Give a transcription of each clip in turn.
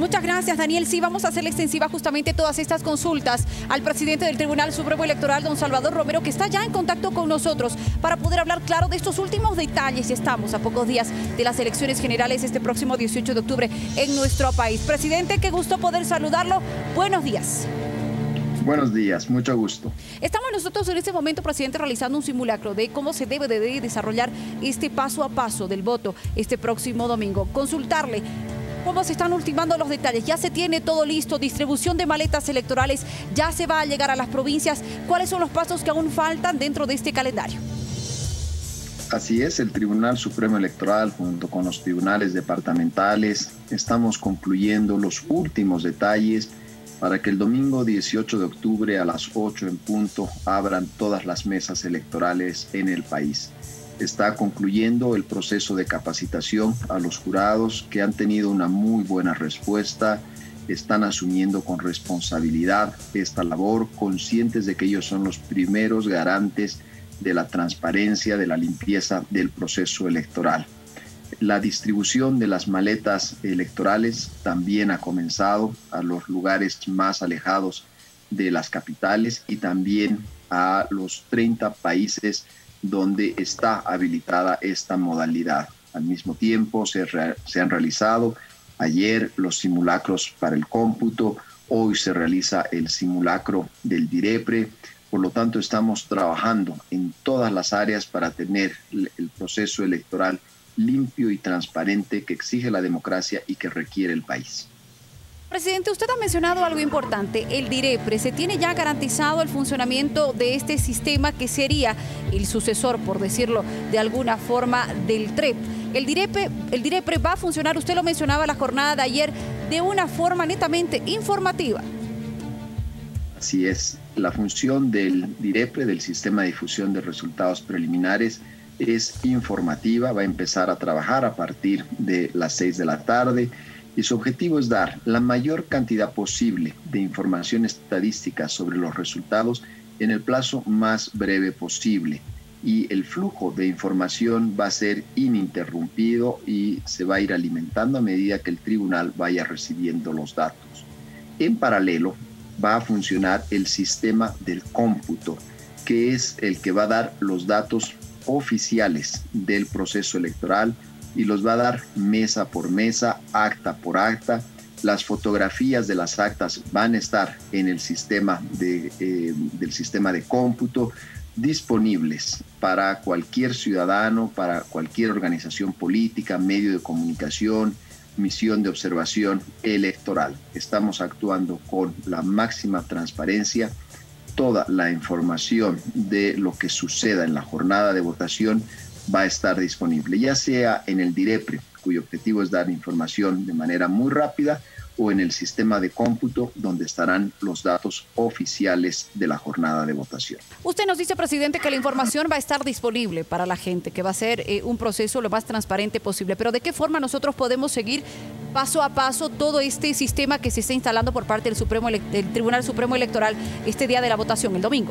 Muchas gracias, Daniel. Sí, vamos a hacerle extensiva justamente todas estas consultas al presidente del Tribunal Supremo Electoral, don Salvador Romero, que está ya en contacto con nosotros para poder hablar claro de estos últimos detalles. Y estamos a pocos días de las elecciones generales este próximo 18 de octubre en nuestro país. Presidente, qué gusto poder saludarlo. Buenos días. Buenos días, mucho gusto. Estamos nosotros en este momento, presidente, realizando un simulacro de cómo se debe de desarrollar este paso a paso del voto este próximo domingo. Consultarle cómo se están ultimando los detalles. Ya se tiene todo listo, distribución de maletas electorales, ya se va a llegar a las provincias. ¿Cuáles son los pasos que aún faltan dentro de este calendario? Así es, el Tribunal Supremo Electoral junto con los tribunales departamentales estamos concluyendo los últimos detalles para que el domingo 18 de octubre a las 8 en punto abran todas las mesas electorales en el país. Está concluyendo el proceso de capacitación a los jurados que han tenido una muy buena respuesta, están asumiendo con responsabilidad esta labor, conscientes de que ellos son los primeros garantes de la transparencia, de la limpieza del proceso electoral. La distribución de las maletas electorales también ha comenzado a los lugares más alejados de las capitales y también a los 30 países donde está habilitada esta modalidad. Al mismo tiempo se han realizado ayer los simulacros para el cómputo, hoy se realiza el simulacro del DIREPRE. Por lo tanto, estamos trabajando en todas las áreas para tener el proceso electoral limpio y transparente que exige la democracia y que requiere el país. Presidente, usted ha mencionado algo importante, el DIREPRE. ¿Se tiene ya garantizado el funcionamiento de este sistema que sería el sucesor, por decirlo de alguna forma, del TREP? El DIREPRE va a funcionar, usted lo mencionaba la jornada de ayer, de una forma netamente informativa. Así es, la función del DIREPRE, del Sistema de Difusión de Resultados Preliminares, es informativa, va a empezar a trabajar a partir de las 6 de la tarde y su objetivo es dar la mayor cantidad posible de información estadística sobre los resultados en el plazo más breve posible. Y el flujo de información va a ser ininterrumpido y se va a ir alimentando a medida que el tribunal vaya recibiendo los datos. En paralelo va a funcionar el sistema del cómputo, que es el que va a dar los datos oficiales del proceso electoral y los va a dar mesa por mesa, acta por acta. Las fotografías de las actas van a estar en el sistema del sistema de cómputo, disponibles para cualquier ciudadano, para cualquier organización política, medio de comunicación, misión de observación electoral. Estamos actuando con la máxima transparencia. Toda la información de lo que suceda en la jornada de votación va a estar disponible, ya sea en el DIREPRE, cuyo objetivo es dar información de manera muy rápida, o en el sistema de cómputo, donde estarán los datos oficiales de la jornada de votación. Usted nos dice, presidente, que la información va a estar disponible para la gente, que va a ser un proceso lo más transparente posible, pero ¿de qué forma nosotros podemos seguir paso a paso todo este sistema que se está instalando por parte del Tribunal Supremo Electoral este día de la votación, el domingo?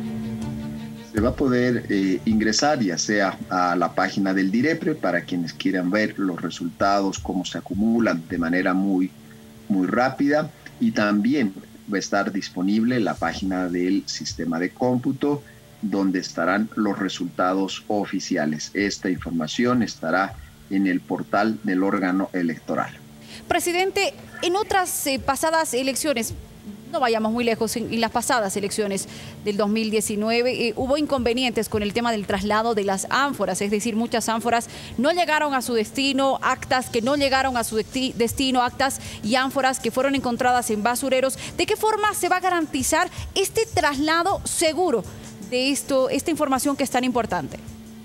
Se va a poder ingresar ya sea a la página del DIREPRE para quienes quieran ver los resultados, cómo se acumulan de manera muy rápida, y también va a estar disponible la página del sistema de cómputo donde estarán los resultados oficiales. Esta información estará en el portal del órgano electoral. Presidente, en otras pasadas elecciones, no vayamos muy lejos, en las pasadas elecciones del 2019 hubo inconvenientes con el tema del traslado de las ánforas, es decir, muchas ánforas no llegaron a su destino, actas que no llegaron a su destino, actas y ánforas que fueron encontradas en basureros. ¿De qué forma se va a garantizar este traslado seguro de esta información que es tan importante?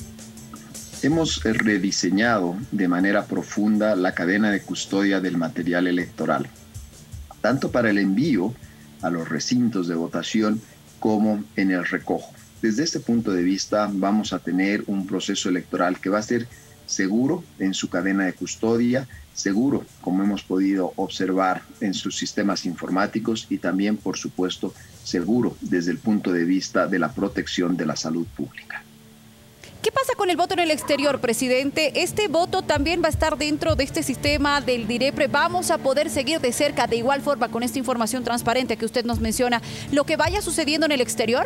Hemos rediseñado de manera profunda la cadena de custodia del material electoral, tanto para el envío a los recintos de votación como en el recojo. Desde este punto de vista vamos a tener un proceso electoral que va a ser seguro en su cadena de custodia, seguro como hemos podido observar en sus sistemas informáticos y también, por supuesto, seguro desde el punto de vista de la protección de la salud pública. ¿Qué pasa con el voto en el exterior, presidente? ¿Este voto también va a estar dentro de este sistema del DIREPRE? ¿Vamos a poder seguir de cerca, de igual forma, con esta información transparente que usted nos menciona, lo que vaya sucediendo en el exterior?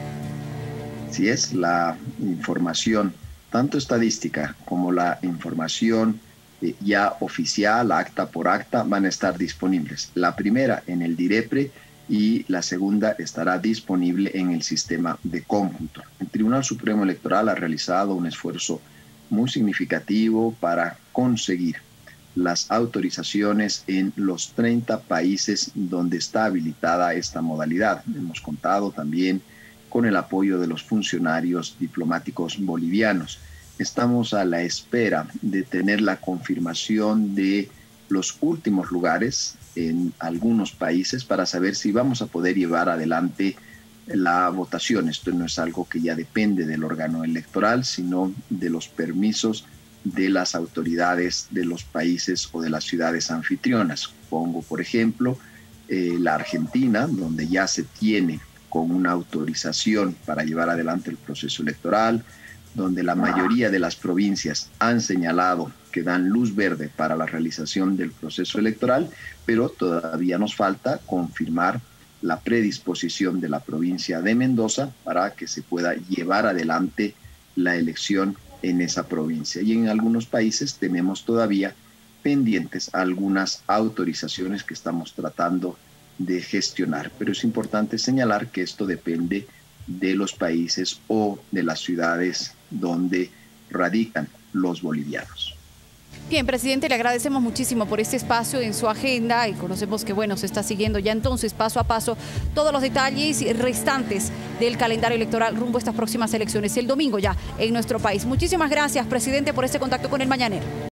Sí, es la información, tanto estadística como la información ya oficial, acta por acta, van a estar disponibles. La primera en el DIREPRE y la segunda estará disponible en el sistema de cómputo. El Tribunal Supremo Electoral ha realizado un esfuerzo muy significativo para conseguir las autorizaciones en los 30 países donde está habilitada esta modalidad. Hemos contado también con el apoyo de los funcionarios diplomáticos bolivianos. Estamos a la espera de tener la confirmación de los últimos lugares en algunos países para saber si vamos a poder llevar adelante la votación. Esto no es algo que ya depende del órgano electoral, sino de los permisos de las autoridades de los países o de las ciudades anfitrionas. Pongo, por ejemplo, la Argentina, donde ya se tiene con una autorización para llevar adelante el proceso electoral, donde la mayoría de las provincias han señalado que dan luz verde para la realización del proceso electoral, pero todavía nos falta confirmar la predisposición de la provincia de Mendoza para que se pueda llevar adelante la elección en esa provincia. Y en algunos países tenemos todavía pendientes algunas autorizaciones que estamos tratando de gestionar, pero es importante señalar que esto depende de los países o de las ciudades donde radican los bolivianos. Bien, presidente, le agradecemos muchísimo por este espacio en su agenda y conocemos que, bueno, se está siguiendo ya entonces paso a paso todos los detalles restantes del calendario electoral rumbo a estas próximas elecciones, el domingo ya en nuestro país. Muchísimas gracias, presidente, por este contacto con El Mañanero.